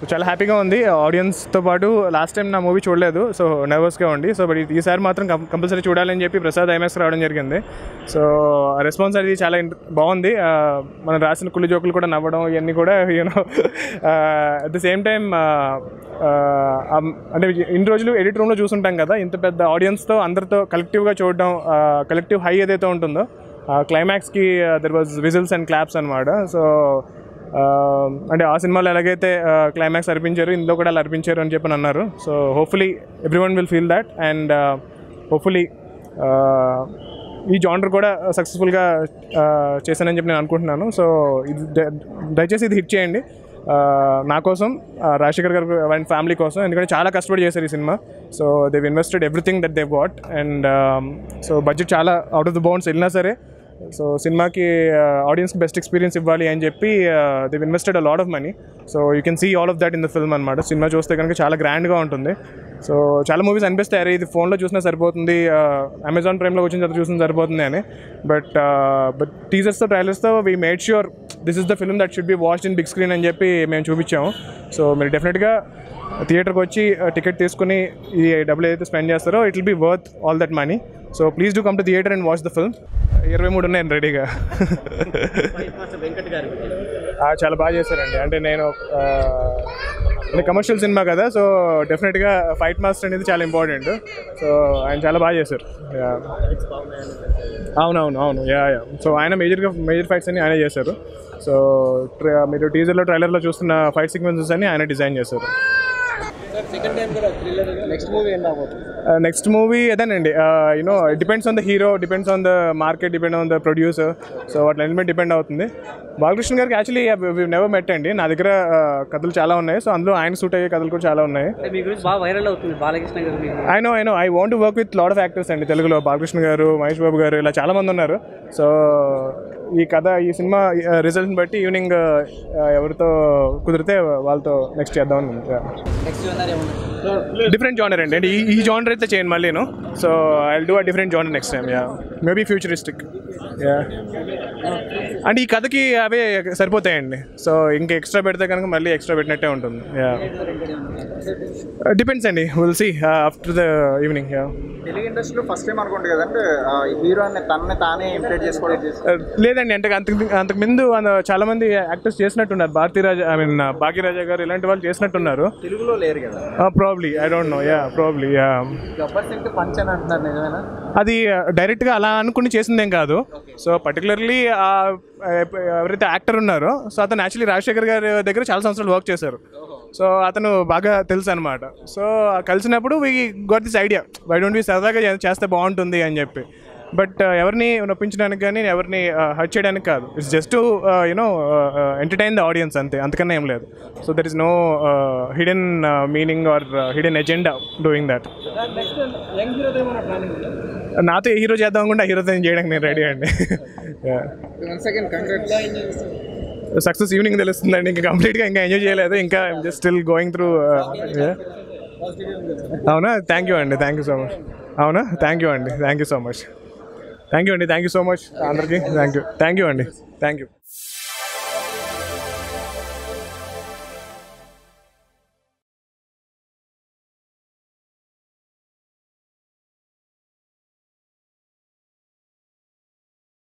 చాలా హ్యాపీగా ఉంది ఆడియన్స్తో పాటు. లాస్ట్ టైం నా మూవీ చూడలేదు, సో నర్వస్గా ఉంది. సో బట్ ఈసారి మాత్రం కంపల్సరీ చూడాలని చెప్పి ప్రసాద్ ఐమాక్స్ రావడం జరిగింది. సో రెస్పాన్స్ అది చాలా బాగుంది. మనం రాసిన కుళ్ళు జోకులు కూడా నవ్వడం ఇవన్నీ కూడా you know at the same time అంటే ఇన్ని రోజులు ఎడిట్ రూమ్లో చూసుంటాం కదా, ఇంత పెద్ద ఆడియన్స్తో అందరితో కలెక్టివ్గా చూడడం, కలెక్టివ్ హై ఏదైతే ఉంటుందో క్లైమాక్స్కి there was whistles and claps అనమాట. సో అంటే ఆ సినిమాలో ఎలాగైతే క్లైమాక్స్ అర్పించారు, ఇందులో కూడా అలా అర్పించారు అని చెప్పి అన్నారు. So hopefully everyone will feel that and hopefully ఈ జానర్ కూడా సక్సెస్ఫుల్గా చేశానని చెప్పి నేను అనుకుంటున్నాను. సో ఇది దయచేసి ఇది హిట్ చేయండి నా కోసం, రాజశేఖర్ గారు అండ్ ఫ్యామిలీ కోసం, ఎందుకంటే చాలా కష్టపడి చేశారు ఈ సినిమా. So they've invested everything that they what and so budget చాలా అవుట్ ఆఫ్ ద బౌండ్స్ వెళ్ళినా సరే సో సినిమాకి ఆడియన్స్కి బెస్ట్ ఎక్స్పీరియన్స్ ఇవ్వాలి అని చెప్పి they invested a lot of money. So you can see all of that in the film అనమాట. సినిమా చూస్తే కనుక చాలా గ్రాండ్గా ఉంటుంది. సో చాలా మూవీస్ అనిపిస్తాయి అరే ఇది ఫోన్లో చూసినా సరిపోతుంది, అమెజాన్ ప్రైమ్లో వచ్చిన తర్వాత చూసినా సరిపోతుంది అని. బట్ టీజర్స్తో ట్రైలర్స్తో we made sure this is the film that should be watched in big screen అని చెప్పి మేము చూపించాము. సో మీరు డెఫినెట్గా థియేటర్కి వచ్చి టికెట్ తీసుకుని ఈ డబ్బులు ఏదైతే స్పెండ్ చేస్తారో it will be worth all that money. So please do come to theatre and watch the film. 23 ఉన్నాయండి రెడీగా. చాలా బాగా చేశారండి. అంటే నేను కమర్షియల్ సినిమా కదా, సో డెఫినెట్గా ఫైట్ మాస్టర్ అనేది చాలా ఇంపార్టెంట్. సో ఆయన చాలా బాగా చేశారు. అవును యా. సో ఆయన మేజర్ ఫైట్స్ అన్ని ఆయన చేశారు. సో మీరు టీజర్లో ట్రైలర్లో చూస్తున్న ఫైట్ సీక్వెన్సెస్ అన్ని ఆయన డిజైన్ చేశారు. నెక్స్ట్ మూవీ అదేనండి, you know depends on the hero, depends on the market, depend on the producer. So వాటి మీద డిపెండ్ అవుతుంది. బాలకృష్ణ గారికి యాక్చువల్లీ వీ నెవర్ మెట్ అండి. నా దగ్గర కథలు చాలా ఉన్నాయి. సో అందులో ఆయన సూట్ అయ్యే కథలు కూడా చాలా ఉన్నాయి. I want to work with lot of actors అండి తెలుగులో. బాలకృష్ణ గారు, మహేష్ బాబు గారు, ఇలా చాలా మంది ఉన్నారు. సో ఈ సినిమా రిజల్ట్ని బట్టి ఈవినింగ్ ఎవరితో కుదిరితే వాళ్ళతో నెక్స్ట్ చేద్దామని. డిఫరెంట్ జానర్ అండి. అంటే ఈ జానర్ అయితే చేయను మళ్ళీ నేను. So I will do a different genre next time. Maybe futuristic. అంటే ఈ కథకి అవే సరిపోతాయండి. సో ఇంకా ఎక్స్ట్రా పెడితే కనుక మళ్ళీ ఎక్స్ట్రా పెట్టినట్టే ఉంటుంది. డిపెండ్స్ అండి, will see after the evening. Telugu ఇండస్ట్రీలో ఫస్ట్ టైం అనుకుంటుంది కదంటే హీరో తనని తానే ఇంప్రెట్ చేసుకోవడం. లేదండి, అంటే అంతకుముందు చాలా మంది యాక్టర్స్ చేసినట్టున్నారు. భాగ్యరాజా గారు ఇలాంటి వాళ్ళు చేసినట్టున్నారు. తెలుగులో లేరు కదా. Probably I don't know. Probably punch అని అంటున్నారు, నిజమేనా? అది డైరెక్ట్గా అలా అనుకుని చేసిందేం కాదు. సో పర్టికులర్లీ ఎవరైతే యాక్టర్ ఉన్నారో సో అతను యాక్చువల్లీ రాజశేఖర్ గారి దగ్గర చాలా సంవత్సరాలు వర్క్ చేశారు. సో అతను బాగా తెలుసు అనమాట. సో కలిసినప్పుడు we got this idea, why don't we సరదాగా చేస్తే బాగుంటుంది అని చెప్పి. బట్ ఎవరిని నొప్పించడానికి కానీ ఎవరిని హర్ట్ చేయడానికి కాదు. It's just to you know entertain the audience అంతే, అంతకన్నా ఏం లేదు. So there is no hidden meaning or hidden agenda doing that. నాతో ఏ హీరో చేద్దాం అనుకుంటే ఆ హీరోతో చేయడానికి నేను రెడీ అండి. సక్సెస్ ఈవినింగ్ తెలుస్తుందండి. ఇంకా కంప్లీట్గా ఇంకా ఎంజాయ్ చేయలేదు. ఇంకా జస్ట్ స్టిల్ గోయింగ్ త్రూ. అవునా, థ్యాంక్ యూ అండి, థ్యాంక్ యూ సో మచ్. అవునా, థ్యాంక్ యూ అండి, thank you so much. Thank you అండి, థ్యాంక్ యూ సో మచ్ అందరికీ. థ్యాంక్ యూ అండి, థ్యాంక్ యూ.